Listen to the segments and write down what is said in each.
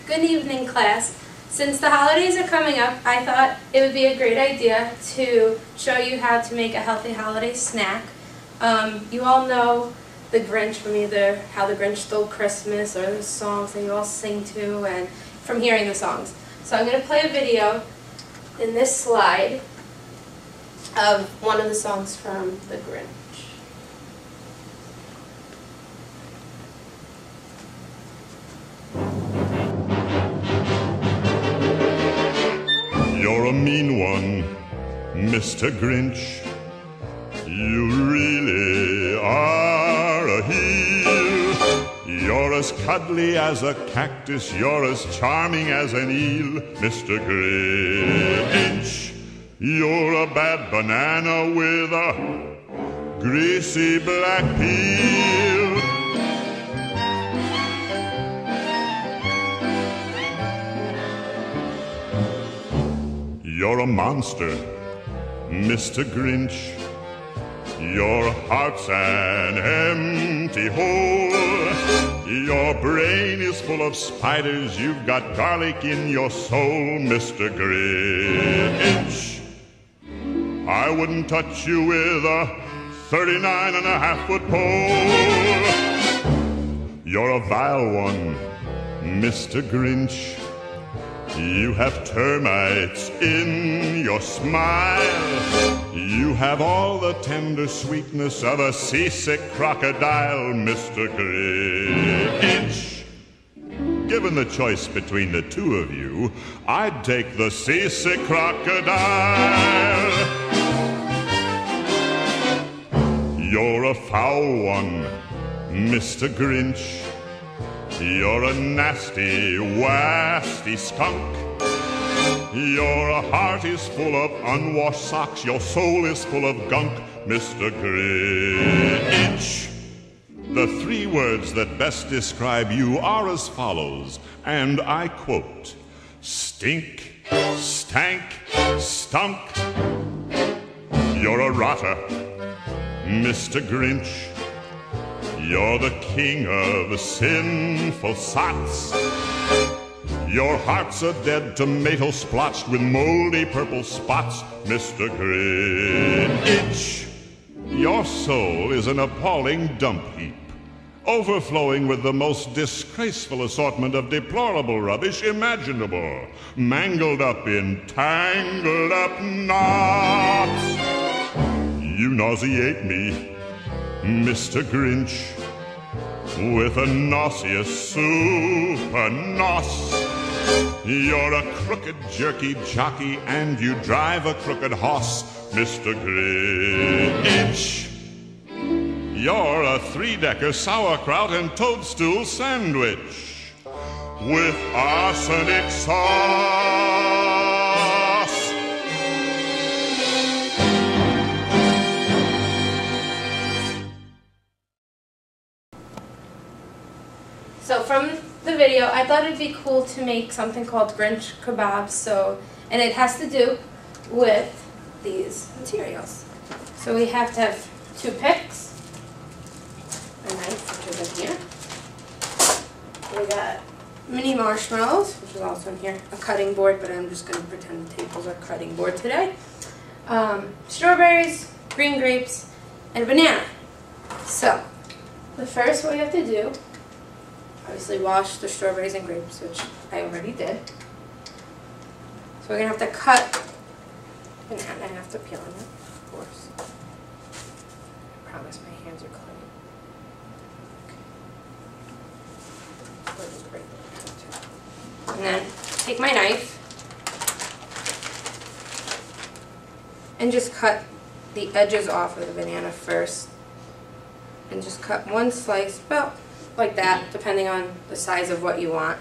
Good evening, class. Since the holidays are coming up, I thought it would be a great idea to show you how to make a healthy holiday snack. You all know the Grinch from either How the Grinch Stole Christmas or the songs that you all sing to and from hearing the songs. So I'm going to play a video in this slide of one of the songs from the Grinch. You're a mean one, Mr. Grinch. You really are a heel. You're as cuddly as a cactus. You're as charming as an eel, Mr. Grinch. You're a bad banana with a greasy black peel. You're a monster, Mr. Grinch. Your heart's an empty hole. Your brain is full of spiders. You've got garlic in your soul, Mr. Grinch. I wouldn't touch you with a 39.5-foot pole. You're a vile one, Mr. Grinch. You have termites in your smile. You have all the tender sweetness of a seasick crocodile, Mr. Grinch. Given the choice between the two of you, I'd take the seasick crocodile. You're a foul one, Mr. Grinch. You're a nasty, wasty skunk. Your heart is full of unwashed socks. Your soul is full of gunk, Mr. Grinch. The three words that best describe you are as follows, and I quote: stink, stank, stunk. You're a rotter, Mr. Grinch. You're the king of sinful sots. Your heart's a dead tomato splotched with moldy purple spots, Mr. Grinch. Your soul is an appalling dump heap, overflowing with the most disgraceful assortment of deplorable rubbish imaginable, mangled up in tangled up knots. You nauseate me, Mr. Grinch, with a nauseous super nos. You're a crooked jerky jockey and you drive a crooked hoss, Mr. Grinch. You're a three-decker sauerkraut and toadstool sandwich with arsenic sauce. So from the video, I thought it'd be cool to make something called Grinch kebabs. And it has to do with these materials. So we have to have toothpicks, a knife, which is in here. We got mini marshmallows, which is also in here. A cutting board, but I'm just going to pretend the tables are cutting board today. Strawberries, green grapes, and a banana. So the first what we have to do, obviously wash the strawberries and grapes, which I already did. So we're going to have to cut banana. I have to peel it, of course. I promise my hands are clean. Okay. And then take my knife and just cut the edges off of the banana first. And just cut one slice, about like that, depending on the size of what you want.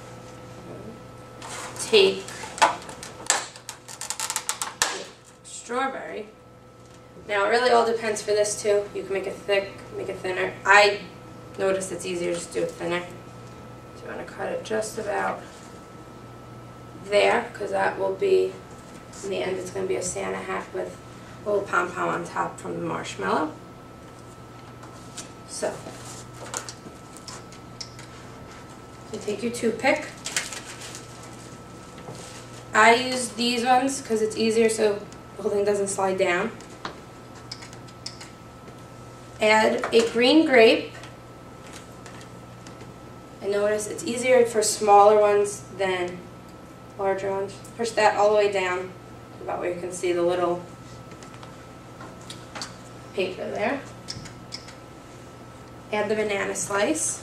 Take strawberry. Now it really all depends for this too. You can make it thick, make it thinner. I noticed it's easier just to do it thinner. So you want to cut it just about there, because that will be, in the end it's going to be a Santa hat with a little pom-pom on top from the marshmallow. So, you take your toothpick I use these ones because it's easier so the whole thing doesn't slide down. Add a green grape. And notice it's easier for smaller ones than larger ones. Push that all the way down, about where you can see the little paper there. Add the banana slice,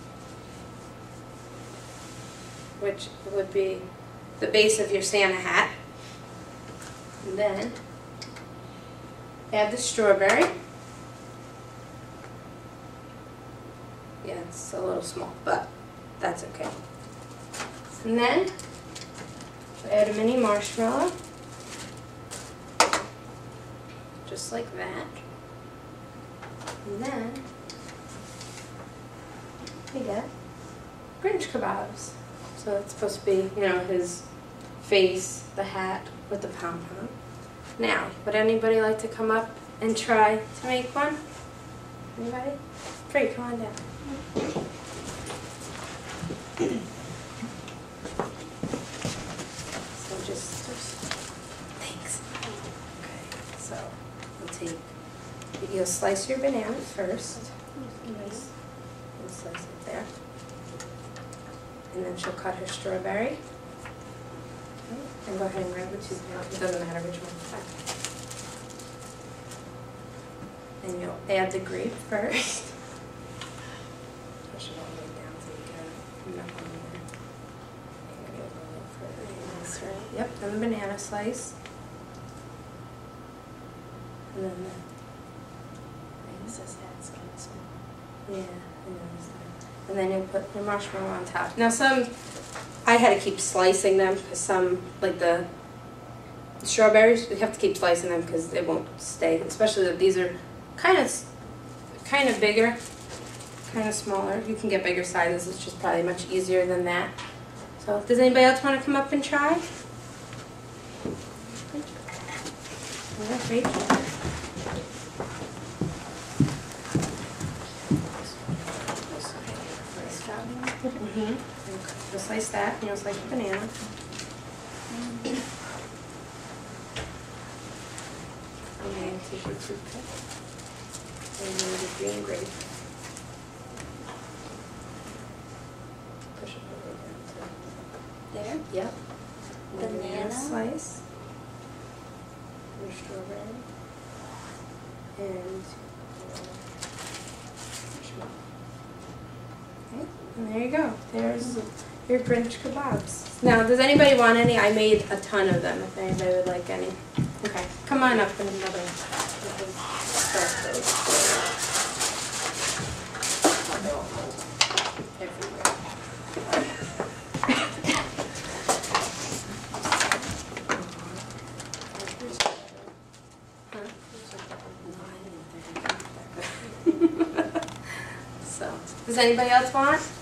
which would be the base of your Santa hat. And then add the strawberry. Yeah, it's a little small, but that's okay. And then add a mini marshmallow, just like that. And then we get Grinch kebabs. So it's supposed to be, you know, his face, the hat with the pom-pom. Now, would anybody like to come up and try to make one? Anybody? Free, come on down. So just thanks. Okay, so you'll slice your banana first. Nice. We'll slice it there. And then she'll cut her strawberry. And go ahead and grab the toothpick. It doesn't matter which one. And you'll add the grape first. Push it all the way down so you get enough on there. And go a little further. That's right. Yep, then the banana slice. And then the... This hat's kind of small. Yeah, I noticed that. And then you'll put your marshmallow on top. Now I had to keep slicing them because some, like the strawberries, you have to keep slicing them because they won't stay. Especially if these are kind of bigger, kind of smaller. You can get bigger sizes. It's just probably much easier than that. So, does anybody else want to come up and try? Yeah, Rachel. You'll slice that, and you'll slice the banana. And then take your toothpick. And then the green grape. Push it all the way down to there. Yep. Banana. Slice. Your strawberry. And marshmallow. Okay, and there you go. There's your Grinch kebabs. Now, does anybody want any? I made a ton of them, if anybody would like any. Okay, come on up and another start those. Everywhere. So, does anybody else want?